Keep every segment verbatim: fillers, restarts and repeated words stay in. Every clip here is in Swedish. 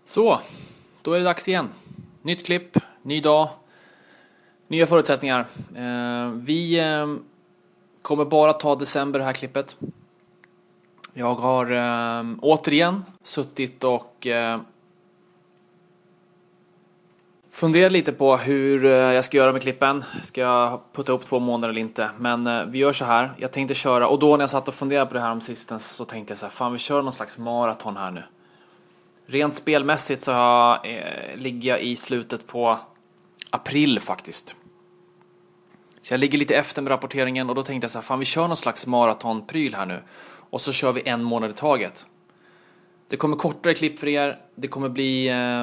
Så, då är det dags igen. Nytt klipp, ny dag, nya förutsättningar. Eh, vi eh, kommer bara ta december det här klippet. Jag har eh, återigen suttit och eh, funderat lite på hur eh, jag ska göra med klippen. Ska jag putta upp två månader eller inte? Men eh, vi gör så här. Jag tänkte köra, och då när jag satt och funderade på det här om sistens så tänkte jag så här, fan vi kör någon slags maraton här nu. Rent spelmässigt så har, eh, ligger jag i slutet på april faktiskt. Så jag ligger lite efter med rapporteringen och då tänkte jag så här, fan vi kör någon slags maratonpryl här nu. Och så kör vi en månad i taget. Det kommer kortare klipp för er. Det kommer bli eh,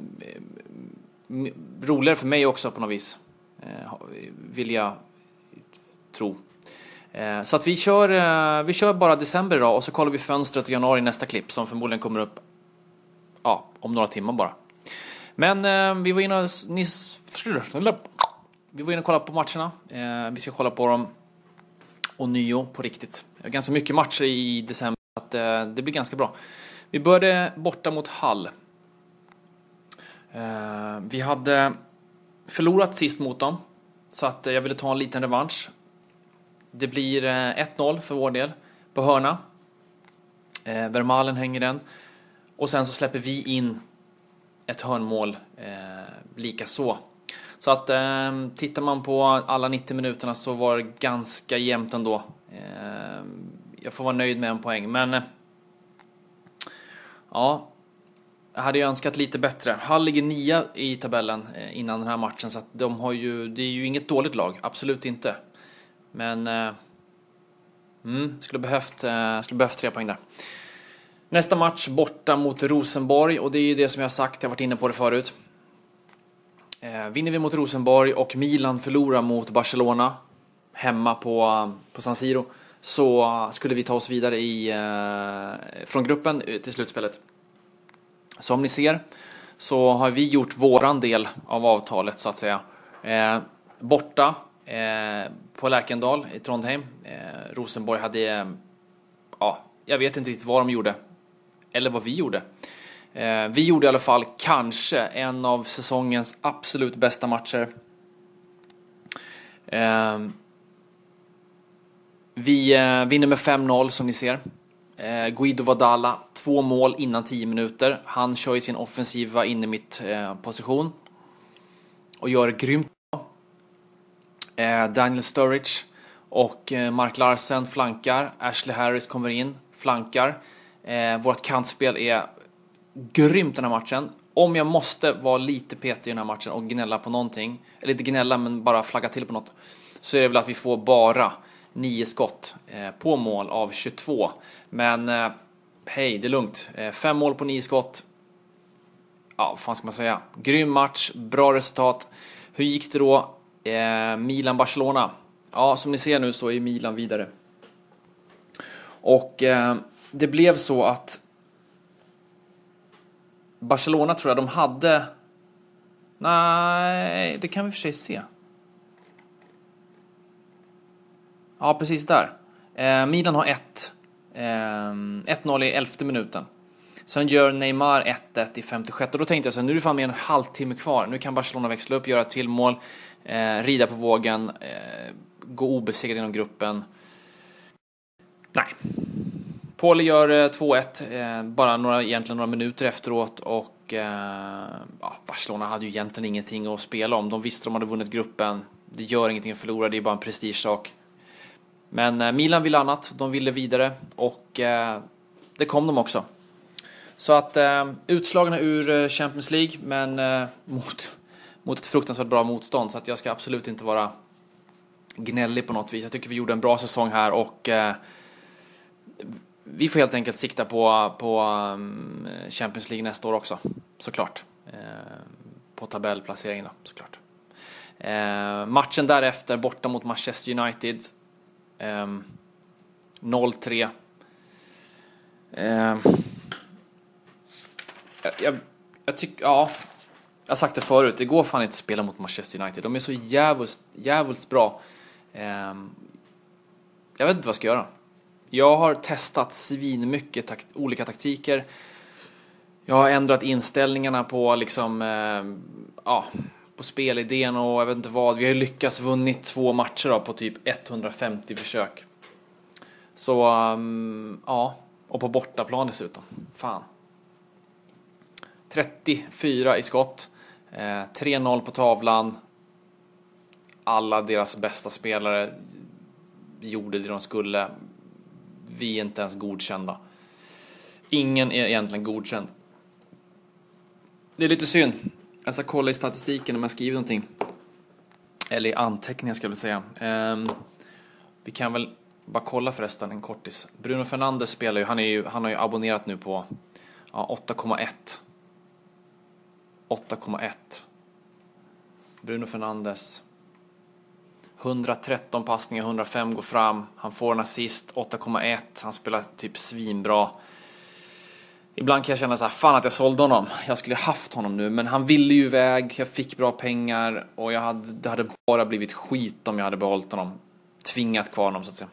roligare för mig också på något vis. Eh, vill jag tro. Eh, så att vi kör, eh, vi kör bara december idag och så kollar vi fönstret i januari nästa klipp som förmodligen kommer upp ja, om några timmar bara. Men eh, vi var inne och ni, vi var inne och kollade på matcherna. Eh, vi ska kolla på dem ånyo på riktigt. Det är ganska mycket matcher i december så att eh, det blir ganska bra. Vi började borta mot Hull. Eh, vi hade förlorat sist mot dem så att eh, jag ville ta en liten revansch. Det blir eh, ett noll för vår del på hörna. Eh, Vermaelen hänger den. Och sen så släpper vi in ett hörnmål eh, lika så. Så att eh, tittar man på alla nittio minuterna så var det ganska jämnt ändå. Eh, jag får vara nöjd med en poäng. Men eh, ja, jag hade ju önskat lite bättre. Hull ligger nia i tabellen eh, innan den här matchen. Så att de har ju, det är ju inget dåligt lag, absolut inte. Men eh, mm, skulle behövt, eh, skulle behövt tre poäng där. Nästa match borta mot Rosenborg. Och det är ju det som jag har sagt, jag har varit inne på det förut. Eh, vinner vi mot Rosenborg och Milan förlorar mot Barcelona hemma på, på San Siro, så skulle vi ta oss vidare i, eh, från gruppen till slutspelet. Som ni ser så har vi gjort våran del av avtalet så att säga. Eh, borta eh, på Lärkendal i Trondheim. Eh, Rosenborg hade, eh, ja, jag vet inte riktigt vad de gjorde. Eller vad vi gjorde. Eh, vi gjorde i alla fall kanske en av säsongens absolut bästa matcher. Eh, vi eh, vinner med fem noll som ni ser. Eh, Guido Vadala, två mål innan tio minuter. Han kör i sin offensiva inne mitt eh, position. Och gör grymt bra. Eh, Daniel Sturridge och eh, Mark Larsen flankar. Ashley Harris kommer in, flankar. Eh, vårt kantspel är grymt den här matchen. Om jag måste vara lite petig i den här matchen och gnälla på någonting, eller inte gnälla men bara flagga till på något, så är det väl att vi får bara nio skott eh, på mål av tjugotvå. Men eh, hej, det är lugnt. Eh, fem mål på nio skott. Ja, vad fan ska man säga? Grym match, bra resultat. Hur gick det då? Eh, Milan-Barcelona. Ja, som ni ser nu så är Milan vidare. Och eh, det blev så att Barcelona tror jag de hade... Nej, det kan vi för sig se. Ja, precis där. Eh, Milan har ett. Eh, ett noll i elfte minuten. Sen gör Neymar ett ett i femtiosjätte. Och då tänkte jag så här, nu är det fan mer en halvtimme kvar. Nu kan Barcelona växla upp, göra ett till mål. Eh, rida på vågen. Eh, gå obesegrad inom gruppen. Nej. Pauli gör två ett eh, bara några, egentligen några minuter efteråt och eh, ja, Barcelona hade ju egentligen ingenting att spela om. De visste de hade vunnit gruppen. Det gör ingenting att förlora, det är bara en prestigesak. Men eh, Milan ville annat, de ville vidare och eh, det kom de också. Så att eh, utslagna ur Champions League men eh, mot, mot ett fruktansvärt bra motstånd, så att jag ska absolut inte vara gnällig på något vis. Jag tycker vi gjorde en bra säsong här och eh, vi får helt enkelt sikta på, på um, Champions League nästa år också, såklart. Eh, på tabellplaceringen då, såklart. Eh, matchen därefter borta mot Manchester United. Eh, noll tre. Eh, jag jag tycker, ja, jag har sagt det förut, det går fan inte att spela mot Manchester United. De är så jävligt, jävligt bra. Eh, jag vet inte vad jag ska göra. Jag har testat svin mycket takt- olika taktiker. Jag har ändrat inställningarna på liksom, eh, ja, på spelidén och jag vet inte vad. Vi har ju lyckats vunnit två matcher då, på typ etthundrafemtio försök. Så, um, ja. Och på bortaplan dessutom. Fan. trettiofyra i skott. Eh, tre noll på tavlan. Alla deras bästa spelare gjorde det de skulle. Vi är inte ens godkända. Ingen är egentligen godkänd. Det är lite synd. Jag ska kolla i statistiken om jag skriver någonting. Eller i anteckningar ska jag väl säga. Um, vi kan väl bara kolla förresten en kortis. Bruno Fernandes spelar ju, han, är ju, han har ju abonnerat nu på ja, åtta komma ett. åtta komma ett. Bruno Fernandes. hundratretton passningar, hundrafem går fram. Han får en assist, åtta komma ett. Han spelar typ svinbra. Ibland kan jag känna så här, fan att jag sålde honom. Jag skulle haft honom nu, men han ville ju iväg. Jag fick bra pengar och jag hade, det hade bara blivit skit om jag hade behållit honom. Tvingat kvar honom så att säga.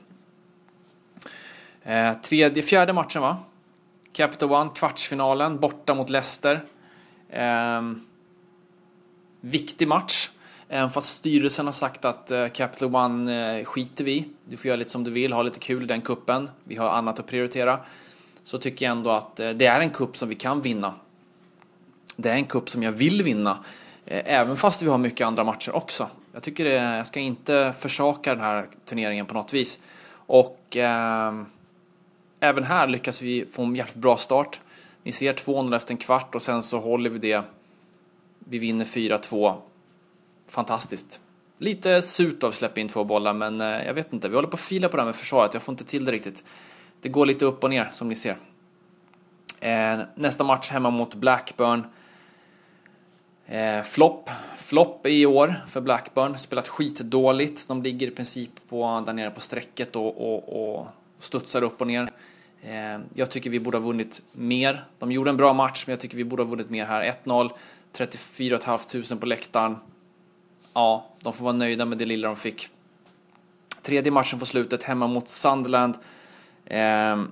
Eh, tredje, fjärde matchen va? Capital One, kvartsfinalen, borta mot Leicester. Eh, viktig match. Även fast styrelsen har sagt att eh, Capital One eh, skiter vi. Du får göra lite som du vill, ha lite kul i den kuppen. Vi har annat att prioritera. Så tycker jag ändå att eh, det är en kupp som vi kan vinna. Det är en kupp som jag vill vinna. Eh, även fast vi har mycket andra matcher också. Jag tycker det, jag ska inte försaka den här turneringen på något vis. Och eh, även här lyckas vi få en jävligt bra start. Ni ser två noll efter en kvart och sen så håller vi det. Vi vinner fyra två. Fantastiskt. Lite surt av att släppa in två bollar, men eh, jag vet inte. Vi håller på att fila på det här med försvaret. Jag får inte till det riktigt. Det går lite upp och ner som ni ser. Eh, nästa match hemma mot Blackburn. Eh, flopp. Flopp i år för Blackburn. Spelat skitdåligt. De ligger i princip på, där nere på strecket och, och, och studsar upp och ner. Eh, jag tycker vi borde ha vunnit mer. De gjorde en bra match, men jag tycker vi borde ha vunnit mer här. ett noll. trettiofyra tusen fem hundra på läktaren. Ja, de får vara nöjda med det lilla de fick. Tredje matchen på slutet hemma mot Sunderland. Eh,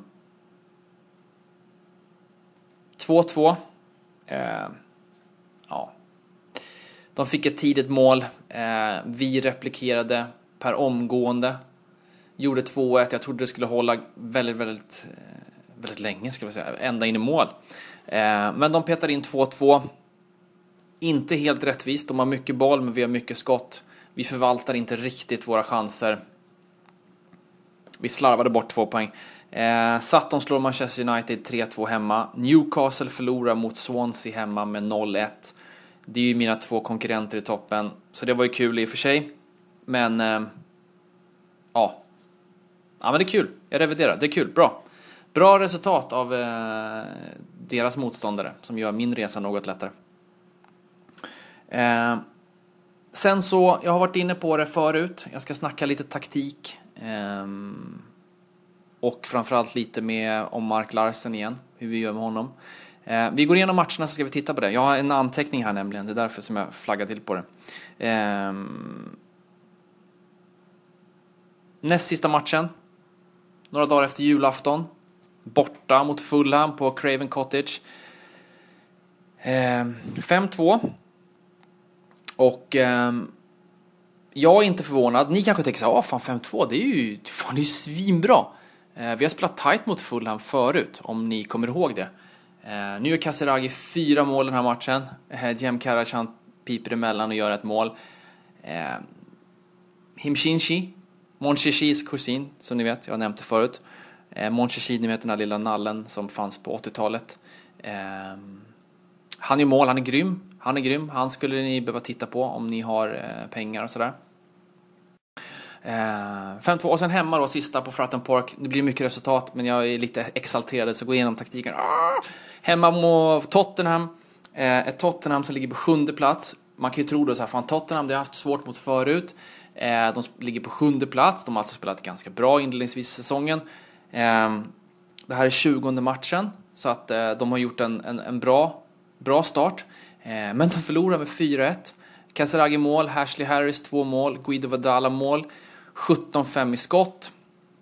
två två. Eh, ja. De fick ett tidigt mål. Eh, vi replikerade per omgående. Gjorde två ett. Jag trodde det skulle hålla väldigt, väldigt, väldigt länge, ska vi säga. Ända in i mål. Eh, men de petar in två två. Inte helt rättvist. De har mycket boll, men vi har mycket skott. Vi förvaltar inte riktigt våra chanser. Vi slarvade bort två poäng. Eh, Sutton slår Manchester United tre två hemma. Newcastle förlorar mot Swansea hemma med noll ett. Det är ju mina två konkurrenter i toppen. Så det var ju kul i och för sig. Men eh, ja. Ja, men det är kul. Jag reviderar. Det är kul. Bra. Bra resultat av eh, deras motståndare som gör min resa något lättare. Eh, sen så, jag har varit inne på det förut. Jag ska snacka lite taktik. Eh, och framförallt lite med om Mark Larsen igen. Hur vi gör med honom. Eh, vi går igenom matcherna så ska vi titta på det. Jag har en anteckning här nämligen. Det är därför som jag flaggar till på det. Eh, näst sista matchen. Några dagar efter julafton. Borta mot Fulham på Craven Cottage. Eh, fem två. Och eh, jag är inte förvånad. Ni kanske tänker så här, åh fan fem två, det är ju, fan, det är ju svinbra. Eh, vi har spelat tight mot Fulham förut, om ni kommer ihåg det. Eh, nu gör Kasiragi fyra mål den här matchen. Eh, Jem Karac, han piper emellan och gör ett mål. Eh, Himshinchi, Monchishis kusin, som ni vet, jag har nämnt det förut. Eh, Monchichi, ni vet den här lilla nallen som fanns på åttiotalet. Eh, han är mål, han är grym. Han är grym. Han skulle ni behöva titta på om ni har eh, pengar och sådär. Eh, fem två. Och sen hemma då, sista på Fratton Park. Det blir mycket resultat, men jag är lite exalterad så gå igenom taktiken. Ah! Hemma mot Tottenham. Eh, ett Tottenham som ligger på sjunde plats. Man kan ju tro då så här, fan Tottenham, det har haft svårt mot förut. Eh, de ligger på sjunde plats. De har alltså spelat ganska bra inledningsvis i säsongen. Eh, det här är tjugonde matchen. Så att eh, de har gjort en, en, en bra, bra start. Men de förlorar med fyra ett. Kasiragi mål, Ashley Harris två mål, Guido Vadala mål, sjutton fem i skott.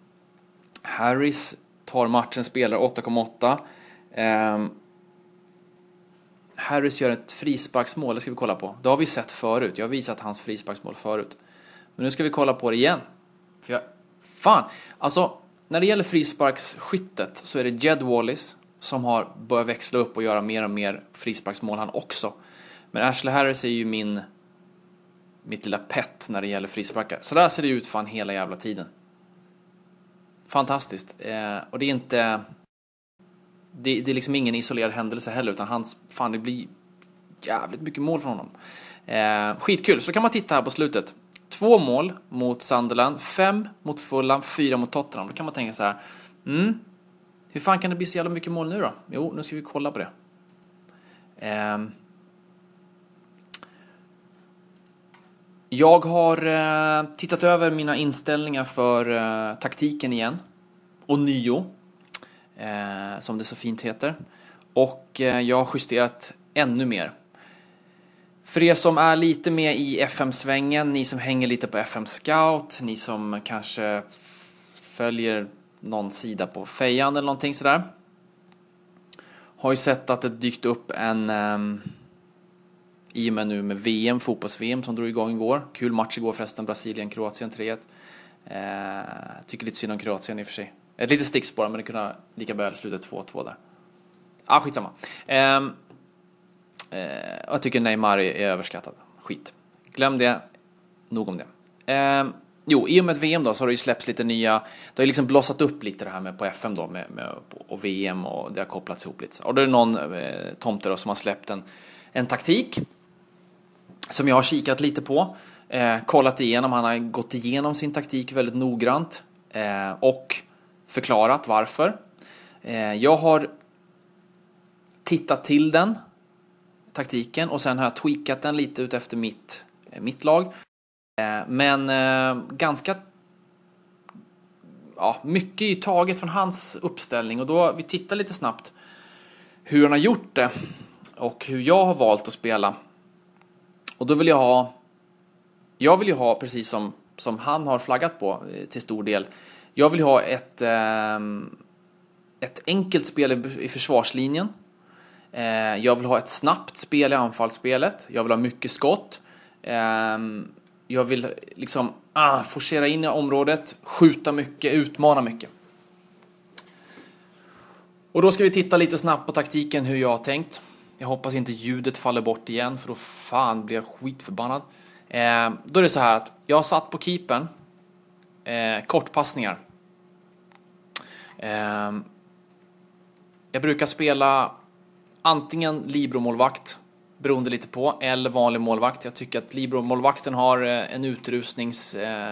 Harris tar matchen, spelar åtta komma åtta. Harris gör ett frisparksmål, det ska vi kolla på. Det har vi sett förut, jag har visat hans frisparksmål förut. Men nu ska vi kolla på det igen. För jag, fan, alltså när det gäller frisparksskyttet så är det Jed Wallace som har börjat växla upp och göra mer och mer frisparksmål han också. Men Ashley Harris är ju min mitt lilla pet när det gäller frisparkar. Så där ser det ut fan hela jävla tiden. Fantastiskt. Eh, och det är inte det, det är liksom ingen isolerad händelse heller, utan hans, fan det blir jävligt mycket mål från honom. Eh, skitkul, så kan man titta här på slutet. Två mål mot Sunderland, fem mot Fulham, fyra mot Tottenham. Då kan man tänka så här, mm, hur fan kan det bli så jävla mycket mål nu då? Jo, nu ska vi kolla på det. Eh, jag har eh, tittat över mina inställningar för eh, taktiken igen. Och nio. Eh, som det så fint heter. Och eh, jag har justerat ännu mer. För er som är lite med i F M-svängen, ni som hänger lite på F M Scout, ni som kanske följer någon sida på Fejan eller någonting sådär, har ju sett att det dykt upp en um, i och med nu med V M, fotbolls-V M som drog igång igår. Kul match igår förresten, Brasilien-Kroatien tre ett. Eh, tycker lite synd om Kroatien i och för sig. Ett litet stickspår, men det kunde lika väl sluta två två där. Ah, skitsamma. Eh, Eh, jag tycker Neymar är, är överskattad. Skit. Glöm det. Nog om det. Eh, jo, i och med V M då så har det ju släppts lite nya. Det har ju liksom blossat upp lite det här med på F M då med, med och V M, och det har kopplats ihop lite. Och då är det någon eh, tomte då som har släppt en, en taktik som jag har kikat lite på. Eh, kollat igenom. Han har gått igenom sin taktik väldigt noggrant eh, och förklarat varför. Eh, jag har tittat till den taktiken och sen har jag tweakat den lite ut efter mitt, mitt lag. Men eh, ganska ja, mycket är ju taget från hans uppställning, och då vi tittar lite snabbt hur han har gjort det och hur jag har valt att spela. Och då vill jag ha jag vill ju ha precis som, som han har flaggat på till stor del. Jag vill ha ett eh, ett enkelt spel i, i försvarslinjen. Jag vill ha ett snabbt spel i anfallsspelet. Jag vill ha mycket skott. Jag vill liksom ah, forcera in i området, skjuta mycket, utmana mycket. Och då ska vi titta lite snabbt på taktiken, hur jag har tänkt. Jag hoppas inte ljudet faller bort igen, för då fan blir jag skitförbannad. Då är det så här att jag har satt på keepern kortpassningar. Jag brukar spela antingen Libro-målvakt, beroende lite på, eller vanlig målvakt. Jag tycker att Libro-målvakten har en utrustnings eh,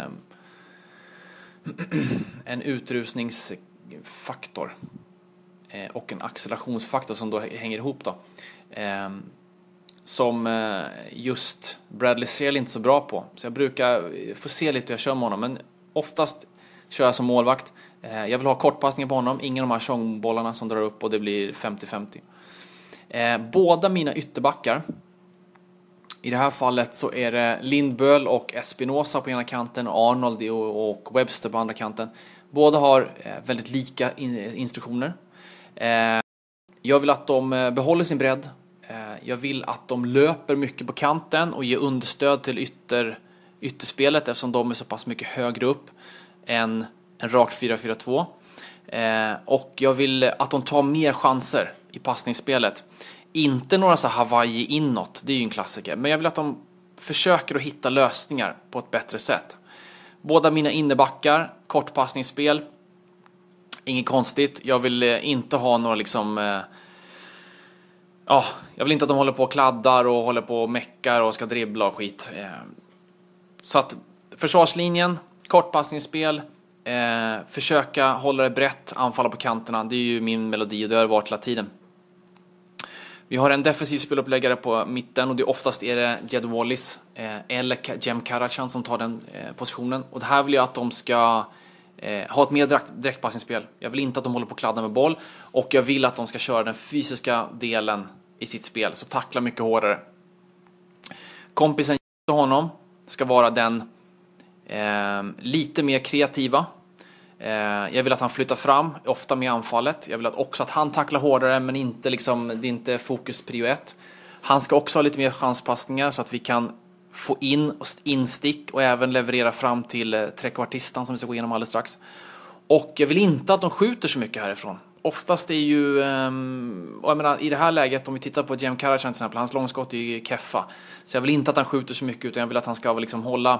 en utrustningsfaktor eh, och en accelerationsfaktor som då hänger ihop då. Eh, som eh, just Bradley ser inte så bra på. Så jag brukar få se lite hur jag kör med honom, men oftast kör jag som målvakt. Eh, jag vill ha kortpassningar på honom, ingen av de här tjongbollarna som drar upp och det blir femtio femtio. Eh, båda mina ytterbackar, i det här fallet så är det Lindböl och Espinosa på ena kanten, Arnold och Webster på andra kanten. Båda har eh, väldigt lika in- instruktioner. Eh, jag vill att de behåller sin bredd. Eh, jag vill att de löper mycket på kanten och ger understöd till ytter, ytterspelet, eftersom de är så pass mycket högre upp än en rak fyra fyra två. Eh, och jag vill att de tar mer chanser i passningsspelet. Inte några så Hawaii inåt, det är ju en klassiker. Men jag vill att de försöker att hitta lösningar på ett bättre sätt. Båda mina innebackar, kortpassningsspel. Inget konstigt. Jag vill inte ha några liksom... Eh, ja, jag vill inte att de håller på och kladdar och håller på och meckar och ska dribbla och skit. Eh, så att försvarslinjen, kortpassningsspel. Eh, försöka hålla det brett, anfalla på kanterna. Det är ju min melodi och det har varit hela tiden. Vi har en defensiv speluppläggare på mitten, och det oftast är det Jed Wallace eh, eller Jem Karachan som tar den eh, positionen. Och det här vill jag att de ska eh, ha ett mer direkt, direktpassningsspel. Jag vill inte att de håller på att kladda med boll, och jag vill att de ska köra den fysiska delen i sitt spel, så tackla mycket hårdare. Kompisen till honom ska vara den eh, lite mer kreativa. Jag vill att han flyttar fram, ofta med anfallet. Jag vill att också att han tacklar hårdare, men inte liksom, det är inte fokus prio ett. Han ska också ha lite mer chanspassningar så att vi kan få in instick och även leverera fram till eh, trekvartistan som vi ska gå igenom alldeles strax. Och jag vill inte att de skjuter så mycket härifrån. Oftast är ju, um, och jag menar, i det här läget, om vi tittar på Jem Karacan till exempel, hans långskott är ju keffa. Så jag vill inte att han skjuter så mycket, utan jag vill att han ska liksom hålla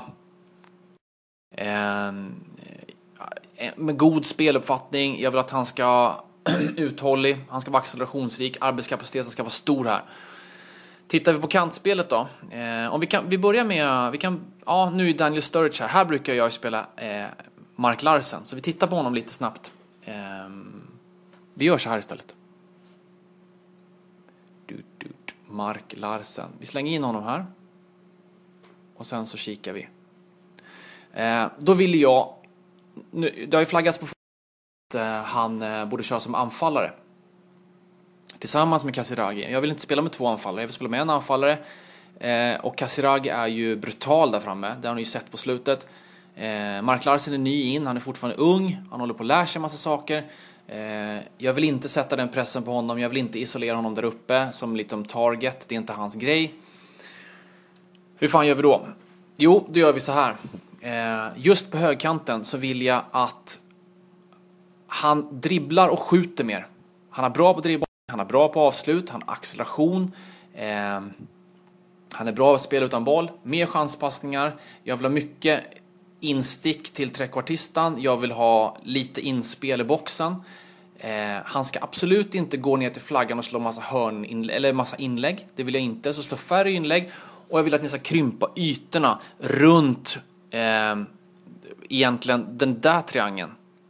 um, med god speluppfattning. Jag vill att han ska uthållig, han ska vara accelerationsrik, arbetskapaciteten ska vara stor här. Tittar vi på kantspelet då, eh, om vi kan, vi börjar med, vi kan, ja nu är Daniel Sturridge här, här brukar jag spela eh, Mark Larsen, så vi tittar på honom lite snabbt. Eh, vi gör så här istället. Du, du, du, Mark Larsen, vi slänger in honom här. Och sen så kikar vi. Eh, då vill jag, nu, det har ju flaggats på att eh, han eh, borde köra som anfallare. Tillsammans med Casiraghi. Jag vill inte spela med två anfallare, jag vill spela med en anfallare. Eh, och Casiraghi är ju brutal där framme, det har ni ju sett på slutet. Eh, Mark Larsen är ny in, han är fortfarande ung, han håller på att lära sig en massa saker. Eh, jag vill inte sätta den pressen på honom, jag vill inte isolera honom där uppe som lite om target, det är inte hans grej. Hur fan gör vi då? Jo, då gör vi så här. Eh, just på högkanten så vill jag att han dribblar och skjuter mer. Han är bra på dribbling, han är bra på avslut, han har acceleration. Eh, han är bra att spela utan boll, mer chanspassningar. Jag vill ha mycket instick till trekvartistan. Jag vill ha lite inspel i boxen. Eh, han ska absolut inte gå ner till flaggan och slå massa hörn in, eller massa inlägg. Det vill jag inte. Så slå färre inlägg. Och jag vill att ni ska krympa ytorna runt eh, egentligen den där triangeln.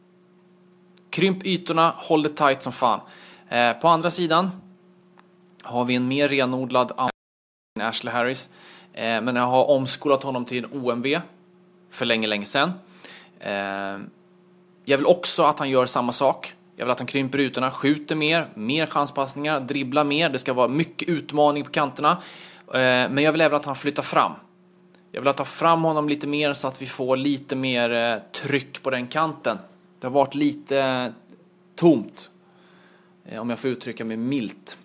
Krymp ytorna, håll det tight som fan. Eh, på andra sidan har vi en mer renodlad Ashley Harris. Eh, men jag har omskolat honom till en O M B för länge, länge sedan. Eh, jag vill också att han gör samma sak. Jag vill att han krymper ytorna, skjuter mer, mer chanspassningar, dribblar mer. Det ska vara mycket utmaning på kanterna. Eh, men jag vill även att han flyttar fram. Jag vill att ta fram honom lite mer så att vi får lite mer eh, tryck på den kanten. Det har varit lite eh, tomt. Eh, om jag får uttrycka mig milt.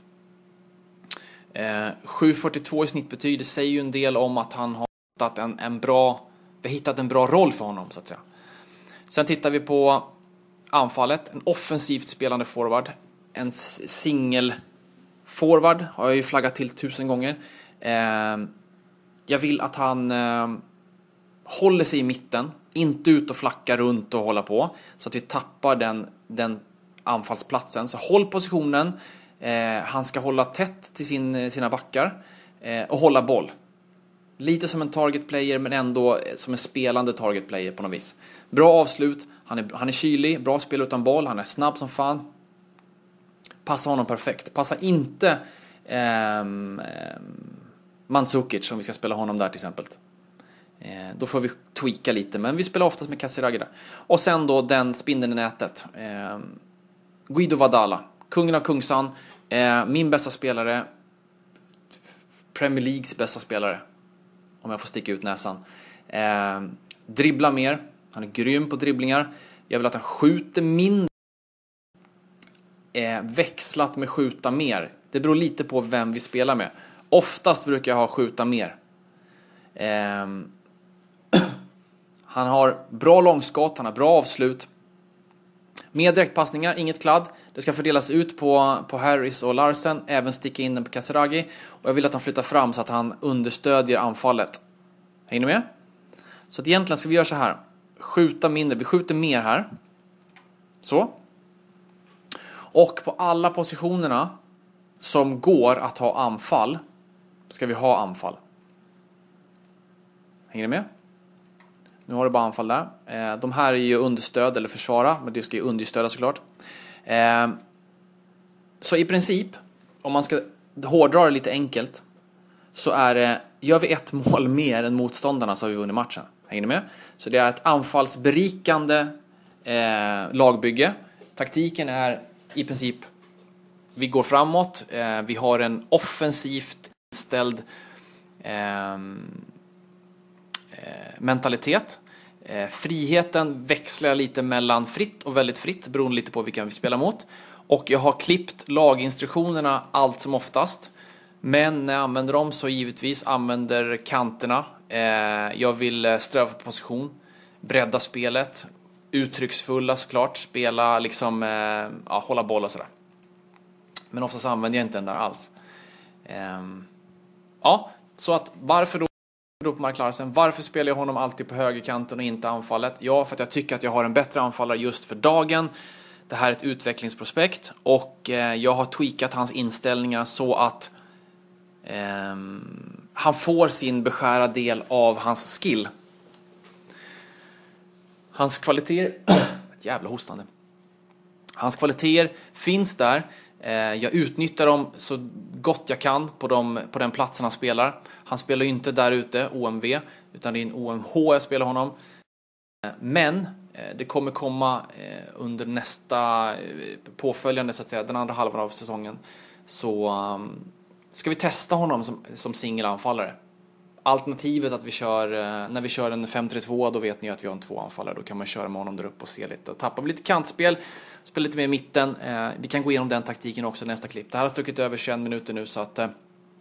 Eh, sju komma fyrtiotvå i snittbetyg, det säger ju en del om att han har hittat en, en bra, vi har hittat en bra roll för honom så att säga. Sen tittar vi på anfallet, en offensivt spelande forward, en singel forward har jag ju flaggat till tusen gånger. Eh, jag vill att han eh, håller sig i mitten, inte ut och flacka runt och hålla på så att vi tappar den, den anfallsplatsen. Så håll positionen. Eh, han ska hålla tätt till sin, sina backar eh, och hålla boll. Lite som en target player men ändå som en spelande target player på något vis. Bra avslut, han är, han är kylig, bra spel utan boll, han är snabb som fan. Passa honom perfekt. Passa inte eh, Mandzukic om vi ska spela honom där till exempel. Eh, då får vi tweaka lite, men vi spelar oftast med Casiraghi där. Och sen då den spindeln i nätet. Eh, Guido Vadala, kungen av Kungsan. Eh, min bästa spelare, Premier Leagues bästa spelare, om jag får sticka ut näsan. Eh, dribblar mer, han är grym på dribblingar. Jag vill att han skjuter mindre, eh, växlat med skjuta mer. Det beror lite på vem vi spelar med. Oftast brukar jag ha skjuta mer. Eh, han har bra långskott, han har bra avslut. Mer direktpassningar, inget kladd. Det ska fördelas ut på, på Harris och Larsen. Även sticka in den på Casiraghi. Och jag vill att han flyttar fram så att han understödjer anfallet. Hänger ni med? Så att egentligen ska vi göra så här. Skjuta mindre. Vi skjuter mer här. Så. Och på alla positionerna som går att ha anfall ska vi ha anfall. Hänger ni med? Nu har du bara anfall där. Eh, de här är ju understöd eller försvara. Men det ska ju understöda såklart. Eh, så i princip, om man ska hårdra det lite enkelt, så är det, gör vi ett mål mer än motståndarna så har vi vunnit matchen. Hänger ni med? Så det är ett anfallsberikande eh, lagbygge. Taktiken är i princip, vi går framåt. Eh, vi har en offensivt inställd eh, mentalitet. Eh, friheten växlar lite mellan fritt och väldigt fritt beroende lite på vilka vi spelar mot. Och jag har klippt laginstruktionerna allt som oftast Men när jag använder dem så givetvis använder kanterna. Eh, jag vill ströva på position, bredda spelet, uttrycksfulla såklart, spela liksom, eh, ja, hålla boll och sådär. Men oftast använder jag inte den där alls. Eh, ja, så att varför då? På Mark Larsen. Varför spelar jag honom alltid på högerkanten och inte anfallet? Ja, för att jag tycker att jag har en bättre anfallare just för dagen. Det här är ett utvecklingsprospekt och eh, jag har tweakat hans inställningar så att eh, han får sin beskärda del av hans skill. Hans kvaliteter ett jävla hostande. Hans kvaliteter finns där. Eh, jag utnyttjar dem så gott jag kan på, de, på den platsen han spelar. Han spelar ju inte där ute O M V, utan det är en O M H jag spelar honom. Eh, men eh, det kommer komma eh, under nästa eh, påföljande så att säga, den andra halvan av säsongen. Så um, ska vi testa honom som, som singelanfallare. Alternativet att vi kör, eh, när vi kör en fem tre två, då vet ni att vi har en två anfallare. Då kan man köra med honom där uppe och se lite. Tappar lite kantspel, spela lite mer i mitten. Eh, vi kan gå igenom den taktiken också i nästa klipp. Det här har stuckit över tjugoett minuter nu så att eh,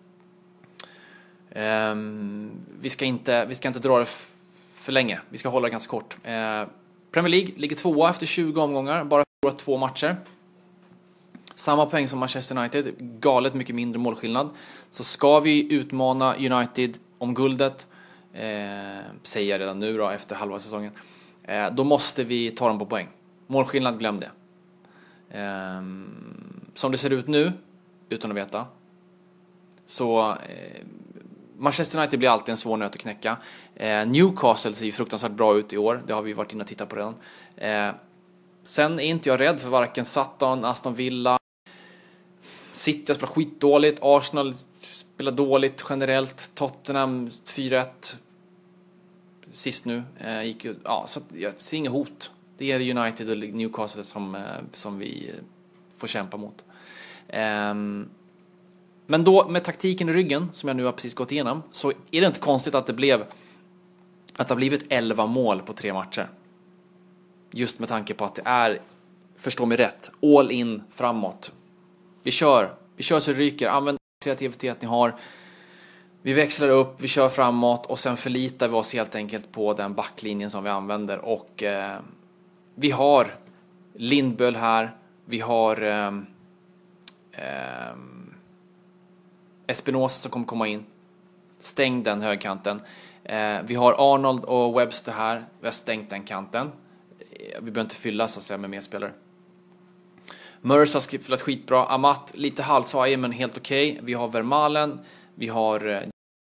eh, vi, ska inte, vi ska inte dra det f- för länge. Vi ska hålla det ganska kort. Eh, Premier League ligger tvåa efter tjugo omgångar, bara förlorat två matcher. Samma poäng som Manchester United, galet mycket mindre målskillnad. Så ska vi utmana United om guldet, eh, säger jag redan nu då, efter halva säsongen, eh, då måste vi ta dem på poäng. Målskillnad, glöm det. Eh, som det ser ut nu, utan att veta, så eh, Manchester United blir alltid en svår nöt att knäcka. eh, Newcastle ser ju fruktansvärt bra ut i år, det har vi varit inne och tittat på redan. eh, Sen är inte jag rädd för varken Sutton, Aston Villa, City spelar skitdåligt, Arsenal spelar dåligt generellt, Tottenham fyra ett sist nu, eh, gick ju, ja, så jag ser inget hot. Det är United och Newcastle som, eh, som vi får kämpa mot. Eh, men då med taktiken i ryggen som jag nu har precis gått igenom, så är det inte konstigt att det blev att det har blivit elva mål på tre matcher. Just med tanke på att det är, förstå mig rätt, all in framåt. Vi kör, vi kör så ryker, använd kreativitet ni har. Vi växlar upp, vi kör framåt och sen förlitar vi oss helt enkelt på den backlinjen som vi använder. Och eh, vi har Lindböl här, vi har eh, eh, Espinosa som kommer komma in. Stäng den högkanten. Eh, vi har Arnold och Webster här, vi har stängt den kanten. Vi behöver inte fylla så att säga med mer spelare. Murs har spelat skitbra. Amat lite halvsvaj men helt okej. Okay. Vi har Vermaelen. Vi har eh,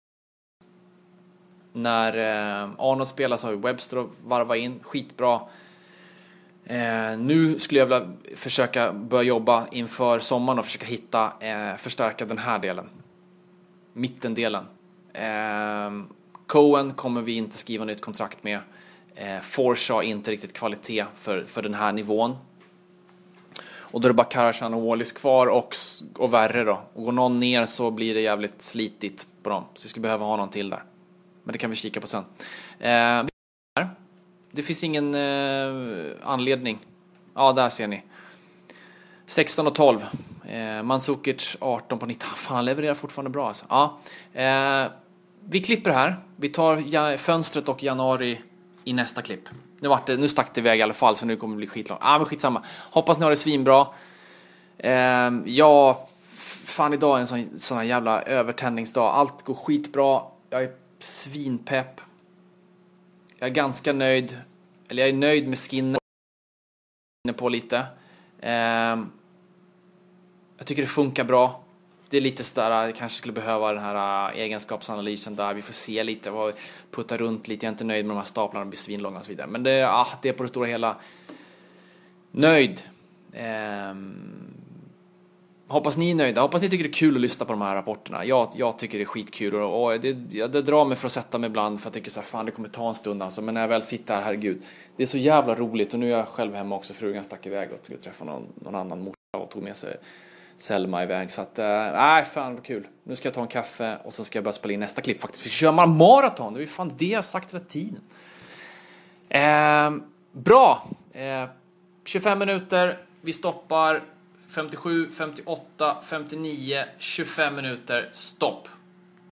när eh, Arnold spelar så har vi Webster att varva in. Skitbra. Eh, nu skulle jag vilja försöka börja jobba inför sommaren och försöka hitta, eh, förstärka den här delen. Mittendelen. Eh, Cohen kommer vi inte skriva nytt kontrakt med. Eh, Forshaw inte riktigt kvalitet för, för den här nivån. Och då är det bara Karashan och Wallis kvar och, och värre då. Och går någon ner så blir det jävligt slitigt på dem. Så vi skulle behöva ha någon till där. Men det kan vi kika på sen. Eh, det finns ingen eh, anledning. Ja, där ser ni. sexton och tolv. Eh, Mandzukic arton på nitton. Fan, han levererar fortfarande bra alltså. Ja. Eh, vi klipper här. Vi tar ja, fönstret och januari i nästa klipp. Nu, vart det, nu stack det iväg i alla fall, så nu kommer det bli skitlångt. Ah, men skitsamma. Hoppas ni har det svinbra. Eh, ja, fan, idag är en sån, sån här jävla övertändningsdag. Allt går skitbra. Jag är svinpepp. Jag är ganska nöjd. Eller jag är nöjd med skinnet på lite. Eh, jag tycker det funkar bra. Det är lite sådär, jag kanske skulle behöva den här egenskapsanalysen där. Vi får se lite, vad putta runt lite. Jag är inte nöjd med de här staplarna, det blir svinlånga och så vidare. Men det, ah, det är på det stora hela nöjd. Ehm, hoppas ni är nöjda. Hoppas ni tycker det är kul att lyssna på de här rapporterna. Jag, jag tycker det är skitkul. Och, och det, det drar mig för att sätta mig ibland. För jag tycker så här, fan det kommer ta en stund alltså. Men när jag väl sitter här, herregud. Det är så jävla roligt. Och nu är jag själv hemma också. Frugan stack iväg och skulle träffa någon, någon annan morsa och tog med sig Selma iväg. Så att, nej äh, fan vad kul. Nu ska jag ta en kaffe och så ska jag börja spela in nästa klipp faktiskt. Vi kör man maraton. Det är ju fan det jag har sagt hela tiden. Eh, bra. Eh, tjugofem minuter. Vi stoppar. femtiosju, femtioåtta, femtionio, tjugofem minuter. Stopp.